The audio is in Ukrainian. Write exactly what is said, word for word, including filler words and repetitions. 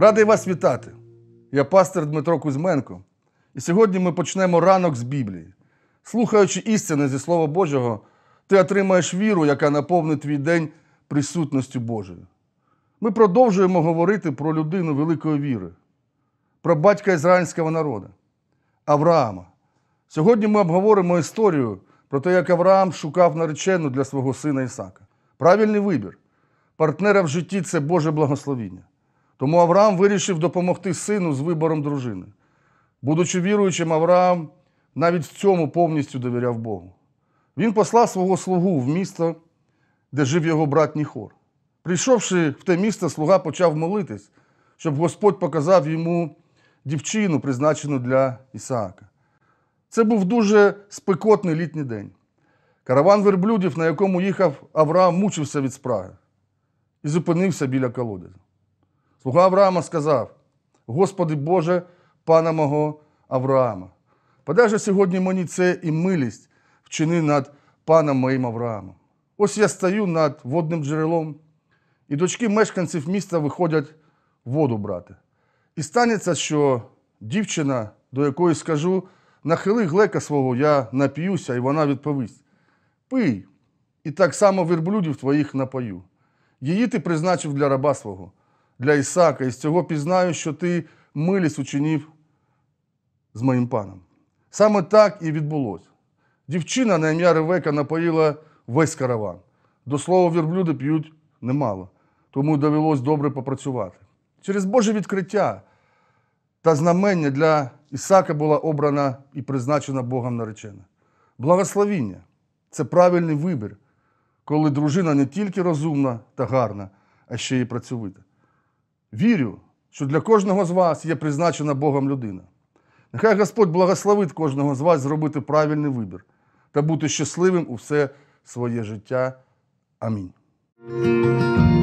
Радий вас вітати. Я пастор Дмитро Кузьменко. І сьогодні ми почнемо ранок з Біблії. Слухаючи істини зі Слова Божого, ти отримаєш віру, яка наповнить твій день присутністю Божою. Ми продовжуємо говорити про людину великої віри, про батька ізраїльського народу – Авраама. Сьогодні ми обговоримо історію про те, як Авраам шукав наречену для свого сина Ісака. Правильний вибір. Партнера в житті – це Боже благословіння. Тому Авраам вирішив допомогти сину з вибором дружини. Будучи віруючим, Авраам навіть в цьому повністю довіряв Богу. Він послав свого слугу в місто, де жив його брат Ніхор. Прийшовши в те місто, слуга почав молитись, щоб Господь показав йому дівчину, призначену для Ісаака. Це був дуже спекотний літній день. Караван верблюдів, на якому їхав Авраам, мучився від спраги і зупинився біля колодязя. Слуга Авраама сказав: «Господи Боже, пана мого Авраама, подай же сьогодні мені це і милість вчини над паном моїм Авраамом. Ось я стою над водним джерелом, і дочки мешканців міста виходять воду брати. І станеться, що дівчина, до якої скажу, нахили глека свого, я нап'юся, і вона відповість: пий, і так само верблюдів твоїх напою. Її ти призначив для раба свого, для Ісака, і з цього пізнаю, що ти милість учинив з моїм паном». Саме так і відбулося. Дівчина на ім'я Ревека напоїла весь караван. До слова, верблюди п'ють немало, тому довелось добре попрацювати. Через Боже відкриття та знамення для Ісака була обрана і призначена Богом наречена. Благословіння – це правильний вибір, коли дружина не тільки розумна та гарна, а ще й працьовита. Вірю, що для кожного з вас є призначена Богом людина. Нехай Господь благословить кожного з вас зробити правильний вибір та бути щасливим у все своє життя. Амінь.